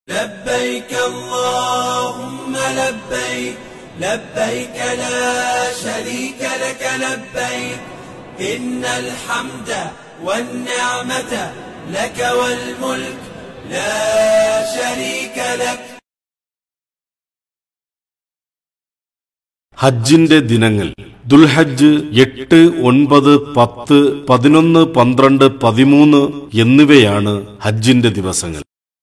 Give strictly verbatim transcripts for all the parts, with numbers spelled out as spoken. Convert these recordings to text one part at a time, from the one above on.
لبيك اللهم لبيك لبيك لا شريك لك لبيك إن الحمد والنعمة لك والملك لا شريك لك. ഹജ്ജിന്റെ ദിനങ്ങൾ ദുൽഹജ്ജ് എട്ട് ഒൻപത് പത്ത് പതിനൊന്ന് പന്ത്രണ്ട് പതിമൂന്ന് എന്നിവയാണ് ഹജ്ജിന്റെ ദിവസങ്ങൾ.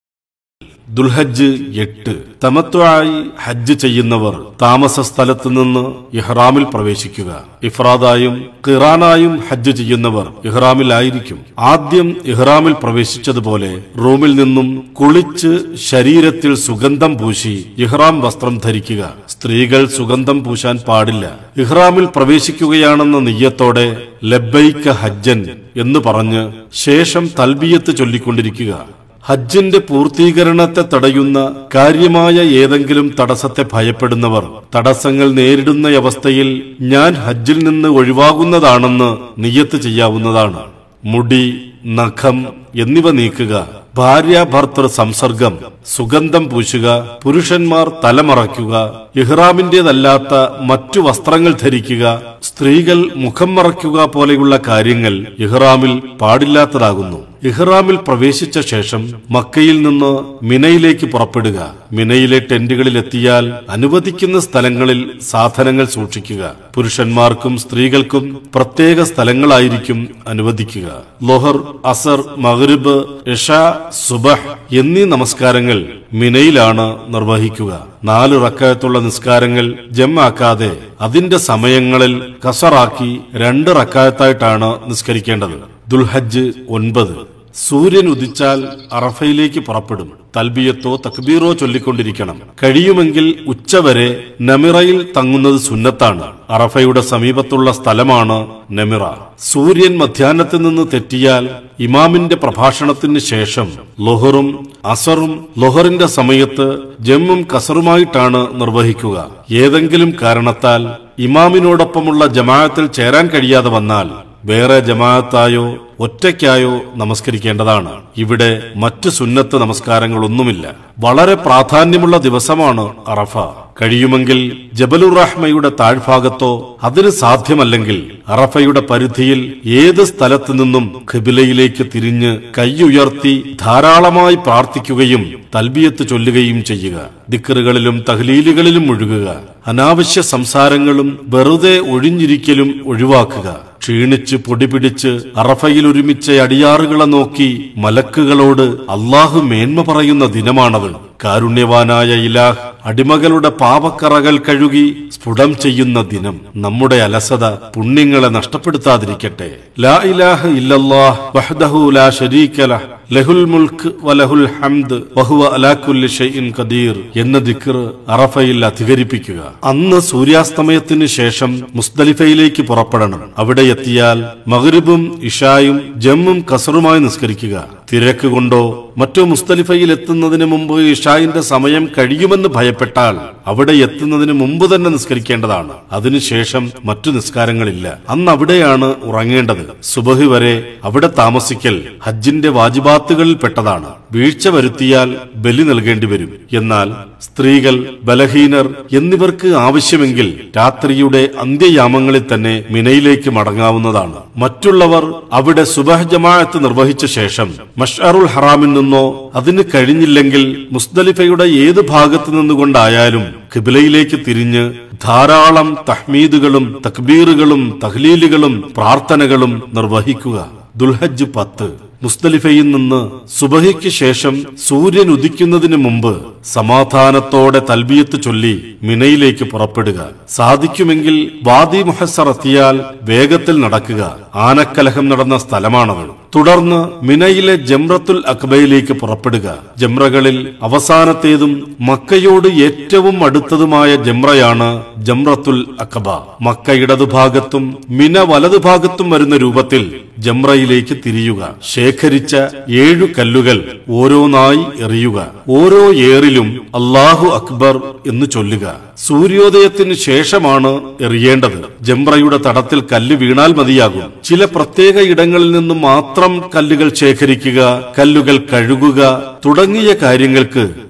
ദുൽഹജ്ജ് എട്ട് തമത്വആയി ഹജ്ജ് ചെയ്യുന്നവർ താമസ സ്ഥലത്ത് നിന്ന് ഇഹ്റാമിൽ പ്രവേശിക്കുക. ഇഫ്രാദായും ഖിറാനായും ഹജ്ജ് ചെയ്യുന്നവർ ഇഹ്റാമിലായിരിക്കും. ആദ്യം ഇഹ്റാമിൽ പ്രവേശിച്ചതുപോലെ റൂമിൽ നിന്നും കുളിച്ച് ശരീരത്തിൽ സുഗന്ധം പൂശി ഇഹ്റാം വസ്ത്രം ധരിക്കുക. സ്ത്രീകൾ സുഗന്ധം പൂശാൻ പാടില്ല. ഇഹ്റാമിൽ പ്രവേശിക്കുകയാണെന്ന നിയ്യത്തോടെ ലബ്ബൈക ഹജ്ജൻ എന്ന് പറഞ്ഞ് ശേഷം തൽബിയത്ത് ചൊല്ലിക്കൊണ്ടിരിക്കുക. ഹജ്ജിന്റെ പൂർത്തീകരണത്തെ തടയുന്ന കാര്യമായ ഏതെങ്കിലും തടസ്സത്തെ ഭയപ്പെടുന്നവർ തടസ്സങ്ങൾ നേരിടുന്ന അവസ്ഥയിൽ ഞാൻ ഹജ്ജിൽ നിന്ന് ഒഴിവാകുന്നതാണെന്ന് നിയ്യത്ത് ചെയ്യാവുന്നതാണ്. മുടി, നഖം എന്നിവ നീക്കുക. ഭാര്യ ഭർത്തൃ സംസർഗം, സുഗന്ധം പൂശുക, പുരുഷന്മാർ തലമറയ്ക്കുക, ഇഹ്റാമിന്റേതല്ലാത്ത മറ്റു വസ്ത്രങ്ങൾ ധരിക്കുക, സ്ത്രീകൾ മുഖം മറയ്ക്കുക പോലെയുള്ള കാര്യങ്ങൾ ഇഹ്റാമിൽ പാടില്ലാത്തതാകുന്നു. ഇഹ്റാമിൽ പ്രവേശിച്ച ശേഷം മക്കയിൽ നിന്ന് മിനയിലേക്ക് പുറപ്പെടുക. മിനയിലെ ടെന്റുകളിൽ എത്തിയാൽ അനുവദിക്കുന്ന സ്ഥലങ്ങളിൽ സാധനങ്ങൾ സൂക്ഷിക്കുക. പുരുഷന്മാർക്കും സ്ത്രീകൾക്കും പ്രത്യേക സ്ഥലങ്ങളായിരിക്കും അനുവദിക്കുക. ലൊഹർ, അസർ, മഗ്രിബ്, ഇശാ, സുബഹ് എന്നീ നമസ്കാരങ്ങൾ മിനയിലാണ് നിർവഹിക്കുക. നാല് റക്അത്തുള്ള നിസ്കാരങ്ങൾ ജംആക്കാതെ അതിന്റെ സമയങ്ങളിൽ കസറാക്കി രണ്ട് റക്അത്തായിട്ടാണ് നിസ്കരിക്കേണ്ടത്. ദുൽഹജ്ജ് ഒൻപത് സൂര്യൻ ഉദിച്ചാൽ അറഫയിലേക്ക് പുറപ്പെടും. തൽബിയത്തോ തക്ബീറോ ചൊല്ലിക്കൊണ്ടിരിക്കണം. കഴിയുമെങ്കിൽ ഉച്ചവരെ നമിറയിൽ തങ്ങുന്നത് സുന്നത്താണ്. അറഫയുടെ സമീപത്തുള്ള സ്ഥലമാണ് നമിറ. സൂര്യൻ മധ്യാഹ്നത്തിൽ നിന്ന് തെറ്റിയാൽ ഇമാമിന്റെ പ്രഭാഷണത്തിന് ശേഷം ലൊഹറും അസറും ലൊഹറിന്റെ സമയത്ത് ജമ്മും കസറുമായിട്ടാണ് നിർവഹിക്കുക. ഏതെങ്കിലും കാരണത്താൽ ഇമാമിനോടൊപ്പമുള്ള ജമാഅത്തിൽ ചേരാൻ കഴിയാതെ വന്നാൽ വേറെ ജമാഅത്തായോ ഒറ്റയ്ക്കായോ നമസ്കരിക്കേണ്ടതാണ്. ഇവിടെ മറ്റു സുന്നത്ത് നമസ്കാരങ്ങളൊന്നുമില്ല. വളരെ പ്രാധാന്യമുള്ള ദിവസമാണ് അറഫ. കഴിയുമെങ്കിൽ ജബലുർ റഹ്മയുടെ താഴ്ഭാഗത്തോ അതിന് സാധ്യമല്ലെങ്കിൽ അറഫയുടെ പരിധിയിൽ ഏത് സ്ഥലത്തു നിന്നും ഖിബിലയിലേക്ക് തിരിഞ്ഞ് കൈയുയർത്തി ധാരാളമായി പ്രാർത്ഥിക്കുകയും തൽബിയത്ത് ചൊല്ലുകയും ചെയ്യുക. ദിക്റുകളിലും തഹ്ലീലുകളിലും മുഴുകുക. അനാവശ്യ സംസാരങ്ങളും വെറുതെ ഒഴിഞ്ഞിരിക്കലും ഒഴിവാക്കുക. ക്ഷീണിച്ച് പൊടിപിടിച്ച് അറഫയിൽ ഒരുമിച്ച അടിയാറുകളെ നോക്കി മലക്കുകളോട് അള്ളാഹു മേന്മ പറയുന്ന ദിനമാണത്. കാരുണ്യവാനായ ഇലാഹ് അടിമകളുടെ പാപക്കറകൾ കഴുകി സ്ഫുടം ചെയ്യുന്ന ദിനം. നമ്മുടെ അലസത പുണ്യങ്ങളെ നഷ്ടപ്പെടുത്താതിരിക്കട്ടെ. ലാ ഇലാഹ ഇല്ലല്ലാഹ് വഹ്ദഹു ലാ ശരീക ലഹ് ലഹുൽ മുൽക്ക് വലഹുൽ ഹംദ് വഹുവ അലാ കുല്ലി ഷൈഇൻ ഖദീർ എന്ന ദിക്ർ അറഫയിൽ അധികരിപ്പിക്കുക. അന്ന് സൂര്യാസ്തമയത്തിന് ശേഷം മുസ്ദലിഫയിലേക്ക് പുറപ്പെടണം. അവിടെ എത്തിയാൽ മഗ്രിബും ഇശായും ജമ്മും കസറുമായി നിസ്കരിക്കുക. തിരക്ക് കൊണ്ടോ മറ്റോ മുസ്ദലിഫയിൽ എത്തുന്നതിന് മുമ്പ് ഇശായിന്റെ സമയം കഴിയുമെന്ന് ഭയപ്പെട്ടാൽ അവിടെ എത്തുന്നതിന് മുമ്പ് തന്നെ നിസ്കരിക്കേണ്ടതാണ്. അതിനുശേഷം മറ്റു നിസ്കാരങ്ങളില്ല. അന്ന് അവിടെയാണ് ഉറങ്ങേണ്ടത്. സുബഹി വരെ അവിടെ താമസിക്കൽ ഹജ്ജിന്റെ വാജിബാത്തുകളിൽ പെട്ടതാണ്. വീഴ്ച വരുത്തിയാൽ ബലി നൽകേണ്ടി വരും. എന്നാൽ സ്ത്രീകൾ, ബലഹീനർ എന്നിവർക്ക് ആവശ്യമെങ്കിൽ രാത്രിയുടെ അന്ത്യയാമങ്ങളിൽ തന്നെ മിനയിലേക്ക് മടങ്ങാവുന്നതാണ്. മറ്റുള്ളവർ അവിടെ സുബഹ് ജമാഅത്ത് നിർവഹിച്ച ശേഷം മഷ്അറുൽ ഹറാമിൽ നിന്നോ അതിന് കഴിഞ്ഞില്ലെങ്കിൽ മുസ്ദലിഫയുടെ ഏത് ഭാഗത്തു നിന്നുകൊണ്ടായാലും ഖിബിലയിലേക്ക് തിരിഞ്ഞ് ധാരാളം തഹ്മീദുകളും തക്ബീറുകളും തഹ്ലീലുകളും പ്രാർത്ഥനകളും നിർവഹിക്കുക. ദുൽഹജ്ജ് പത്ത് മുസ്ദലിഫയിൽ നിന്ന് സുബഹിക്ക് ശേഷം സൂര്യൻ ഉദിക്കുന്നതിന് മുമ്പ് സമാധാനത്തോടെ തൽബിയത്ത് ചൊല്ലി മിനയിലേക്ക് പുറപ്പെടുക. സാധിക്കുമെങ്കിൽ വാദി മുഹസ്സർ എത്തിയാൽ വേഗത്തിൽ നടക്കുക. ആനക്കലഹം നടന്ന സ്ഥലമാണത്. തുടർന്ന് മിനയിലെ ജംറത്തുൽ അഖബയിലേക്ക് പുറപ്പെടുക. ജംറകളിൽ അവസാനത്തേതും മക്കയോട് ഏറ്റവും അടുത്തതുമായ ജംറയാണ് ജംറത്തുൽ അഖബ. മക്ക ഇടതുഭാഗത്തും മിന വലതുഭാഗത്തും വരുന്ന രൂപത്തിൽ ജംറയിലേക്ക് തിരിയുക. ശേഖരിച്ച ഏഴു കല്ലുകൾ ഓരോന്നായി എറിയുക. ഓരോ ഏറിലും അല്ലാഹു അക്ബർ എന്ന് ചൊല്ലുക. സൂര്യോദയത്തിന് ശേഷമാണ് എറിയേണ്ടത്. ജംറയുടെ തടത്തിൽ കല്ല് വീണാൽ മതിയാകും. ചില പ്രത്യേക ഇടങ്ങളിൽ നിന്ന് മാത്രം കല്ലുകൾ ശേഖരിക്കുക, കല്ലുകൾ കഴുകുക തുടങ്ങിയ കാര്യങ്ങൾക്ക്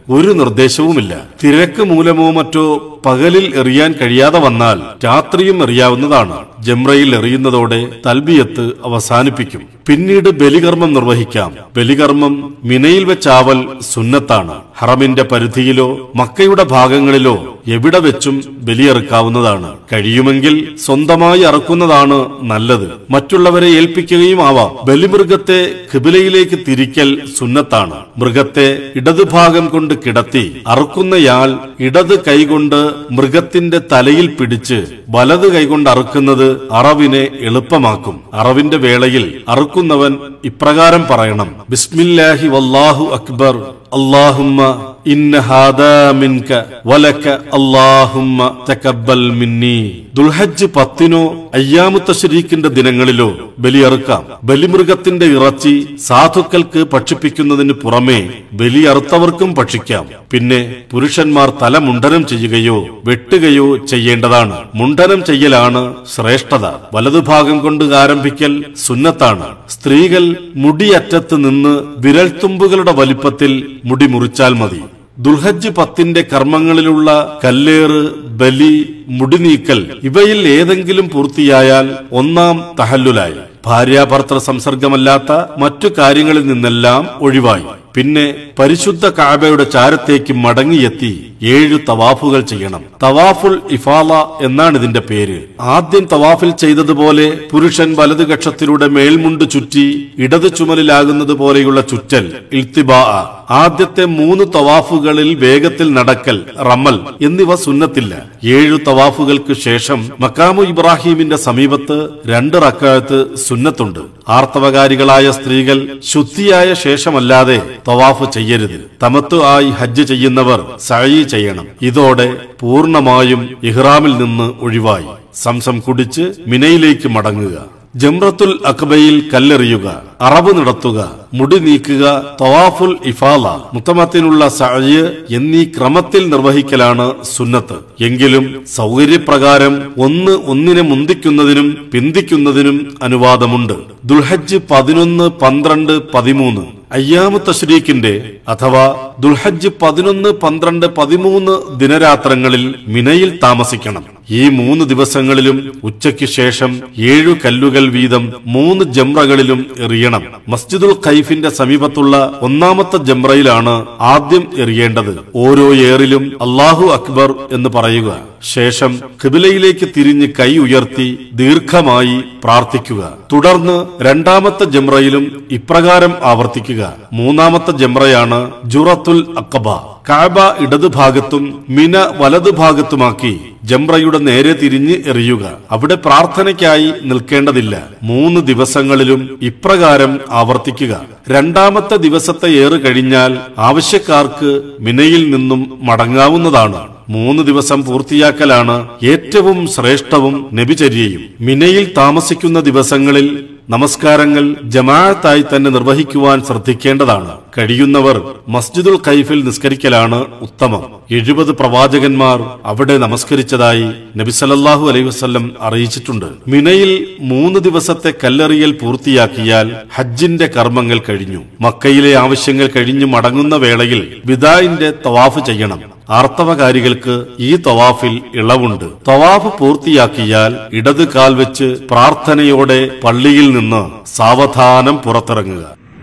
ഒരു നിർദ്ദേശവുമില്ല. തിരക്ക് മൂലമോ മറ്റോ പകലിൽ എറിയാൻ കഴിയാതെ വന്നാൽ രാത്രിയും എറിയാവുന്നതാണ്. ജംറയിൽ എറിയുന്നതോടെ തൽബിയത്ത് അവസാനിപ്പിക്കും. പിന്നീട് ബലികർമ്മം നിർവഹിക്കാം. ബലികർമ്മം മിനയിൽ വെച്ചാവൽ സുന്നത്താണ്. ഹറമിന്റെ പരിധിയിലോ മക്കയുടെ ഭാഗങ്ങളിലോ എവിടെ വെച്ചും ബലിയെറുക്കാവുന്നതാണ്. കഴിയുമെങ്കിൽ സ്വന്തമായി അറുക്കുന്നതാണ് നല്ലത്. മറ്റുള്ളവരെ ഏൽപ്പിക്കുകയും ആവാം. ബലിമൃഗത്തെ ഖിബിലയിലേക്ക് തിരിക്കൽ സുന്നത്താണ്. മൃഗത്തെ ഇടതുഭാഗം കൊണ്ട് കിടത്തി അറുക്കുന്നയാൾ ഇടത് കൈകൊണ്ട് മൃഗത്തിന്റെ തലയിൽ പിടിച്ച് വലത് കൈകൊണ്ട് അറുക്കുന്നത് അറവിനെ എളുപ്പമാക്കും. അറവിന്റെ വേളയിൽ അറുക്കുന്നവൻ ഇപ്രകാരം പറയണം: ബിസ്മില്ലാഹി വല്ലാഹു അക്ബർ, അല്ലാഹുമ്മ ഇന്ന ഹാദാ മിൻക വലക അല്ലാഹുമ്മ തഖബ്ബൽ മിന്നി. ദുൽഹജ്ജ് പത്തിനോ അയ്യാമു തശ്രീഖിന്റെ ദിനങ്ങളിലോ ബലിയറുക്കാം. ബലിമൃഗത്തിന്റെ ഇറച്ചി സാധുക്കൾക്ക് ഭക്ഷിപ്പിക്കുന്നതിന് പുറമെ ബലിയറുത്തവർക്കും ഭക്ഷിക്കാം. പിന്നെ പുരുഷന്മാർ തല മുണ്ഡനം ചെയ്യുകയോ വെട്ടുകയോ ചെയ്യേണ്ടതാണ്. മുണ്ഡനം ചെയ്യലാണ് ശ്രേഷ്ഠത. വലതുഭാഗം കൊണ്ട് ആരംഭിക്കൽ സുന്നത്താണ്. സ്ത്രീകൾ മുടിയറ്റത്ത് നിന്ന് വിരൽത്തുമ്പുകളുടെ വലിപ്പത്തിൽ മുടി മുറിച്ചാൽ മതി. ദുൽഹജ്ജ് പത്തിന്റെ കർമ്മങ്ങളിലുള്ള കല്ലേറ്, ബലി, മുടിനീക്കൽ ഇവയിൽ ഏതെങ്കിലും പൂർത്തിയായാൽ ഒന്നാം തഹല്ലുലായി. ഭാര്യാഭർത്തൃ സംസർഗമല്ലാത്ത മറ്റു കാര്യങ്ങളിൽ നിന്നെല്ലാം ഒഴിവായി. പിന്നെ പരിശുദ്ധ കഅബയുടെ ചാരത്തേക്ക് മടങ്ങിയെത്തി ഏഴു തവാഫുകൾ ചെയ്യണം. തവാഫുൽ ഇഫാല എന്നാണ് ഇതിന്റെ പേര്. ആദ്യം തവാഫിൽ ചെയ്തതുപോലെ പുരുഷൻ വലതു കക്ഷത്തിലൂടെ മേൽമുണ്ട് ചുറ്റി ഇടത് ചുമലിലാകുന്നത് പോലെയുള്ള ചുറ്റൽ ഇൽത്തിബാ. ആദ്യത്തെ മൂന്ന് തവാഫുകളിൽ വേഗത്തിൽ നടക്കൽ റമൽ എന്നിവ സുന്നത്തില്ല. ഏഴു തവാഫുകൾക്ക് ശേഷം മക്കാമു ഇബ്രാഹിമിന്റെ സമീപത്ത് രണ്ട് റക്അത്ത് സുന്നത്തുണ്ട്. ആർത്തവകാരികളായ സ്ത്രീകൾ ശുദ്ധിയായ ശേഷമല്ലാതെ തവാഫ് ചെയ്യരുത്. തമത്തു ആയി ഹജ്ജ് ചെയ്യുന്നവർ സഅയി ചെയ്യണം. ഇതോടെ പൂർണ്ണമായും ഇഹ്റാമിൽ നിന്ന് ഒഴിവായി. സംസം കുടിച്ച് മിനയിലേക്ക് മടങ്ങുക. ജംറത്തുൽ അഖബയിൽ കല്ലെറിയുക, അറവ് നടത്തുക, മുടി നീക്കുക, തവാഫുൽ ഇഫാല, മുത്തമത്തിനുള്ള സഅയ് എന്നീ ക്രമത്തിൽ നിർവഹിക്കലാണ് സുന്നത്ത്. എങ്കിലും സൗകര്യപ്രകാരം ഒന്ന് ഒന്നിനെ മുന്തിക്കുന്നതിനും പിന്തിക്കുന്നതിനും അനുവാദമുണ്ട്. ദുൽഹജ്ജ് പതിനൊന്ന്, പന്ത്രണ്ട്, പതിമൂന്ന് അയ്യാമു തശ്രീഖിന്റെ അഥവാ ദുൽഹജ്ജ് പതിനൊന്ന്, പന്ത്രണ്ട്, പതിമൂന്ന് ദിനരാത്രങ്ങളിൽ മിനയിൽ താമസിക്കണം. ഈ മൂന്ന് ദിവസങ്ങളിലും ഉച്ചയ്ക്ക് ശേഷം ഏഴു കല്ലുകൾ വീതം മൂന്ന് ജംറകളിലും എറിയണം. മസ്ജിദുൽ ഖൈഫിന്റെ സമീപത്തുള്ള ഒന്നാമത്തെ ജംറയിലാണ് ആദ്യം എറിയേണ്ടത്. ഓരോ ഏറിലും അല്ലാഹു അക്ബർ എന്ന് പറയുക. ശേഷം ഖിബിലയിലേക്ക് തിരിഞ്ഞ് കൈ ഉയർത്തി ദീർഘമായി പ്രാർത്ഥിക്കുക. തുടർന്ന് രണ്ടാമത്തെ ജംറയിലും ഇപ്രകാരം ആവർത്തിക്കുക. മൂന്നാമത്തെ ജംറയാണ് ജുറത്തുൽ അഖബ. കഅബ ഇടതുഭാഗത്തും മിന വലതുഭാഗത്തുമാക്കി ജംറയുടെ നേരെ തിരിഞ്ഞ് എറിയുക. അവിടെ പ്രാർത്ഥനയ്ക്കായി നിൽക്കേണ്ടതില്ല. മൂന്ന് ദിവസങ്ങളിലും ഇപ്രകാരം ആവർത്തിക്കുക. രണ്ടാമത്തെ ദിവസത്തെ ഏറ് കഴിഞ്ഞാൽ ആവശ്യക്കാർക്ക് മിനയിൽ നിന്നും മടങ്ങാവുന്നതാണ്. മൂന്ന് ദിവസം പൂർത്തിയാക്കലാണ് ഏറ്റവും ശ്രേഷ്ഠവും നബിചര്യയും. മിനയിൽ താമസിക്കുന്ന ദിവസങ്ങളിൽ നമസ്കാരങ്ങൾ ജമാഅത്തായി തന്നെ നിർവഹിക്കുവാൻ ശ്രദ്ധിക്കേണ്ടതാണ്. കഴിയുന്നവർ മസ്ജിദുൽ ഖൈഫിൽ നിസ്കരിക്കലാണ് ഉത്തമം. എഴുപത് പ്രവാചകന്മാർ അവിടെ നമസ്കരിച്ചതായി നബി സല്ലല്ലാഹു അലൈഹി വസല്ലം അറിയിച്ചിട്ടുണ്ട്. മിനയിൽ മൂന്ന് ദിവസത്തെ കല്ലെറിയൽ പൂർത്തിയാക്കിയാൽ ഹജ്ജിന്റെ കർമ്മങ്ങൾ കഴിഞ്ഞു. മക്കയിലെ ആവശ്യങ്ങൾ കഴിഞ്ഞു മടങ്ങുന്ന വേളയിൽ വിദാഇന്റെ തവാഫ് ചെയ്യണം. ആർത്തവകാരികൾക്ക് ഈ തവാഫിൽ ഇളവുണ്ട്. തവാഫ് പൂർത്തിയാക്കിയാൽ ഇടത് കാൽ വെച്ച് പ്രാർത്ഥനയോടെ പള്ളിയിൽ നിന്ന് സാവധാനം പുറത്തിറങ്ങുക.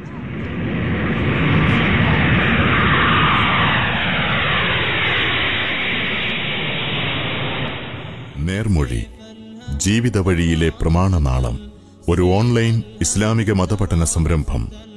നേർമൊഴി ജീവിത വഴിയിലെ പ്രമാണനാളം. ഒരു ഓൺലൈൻ ഇസ്ലാമിക മതപഠന സംരംഭം.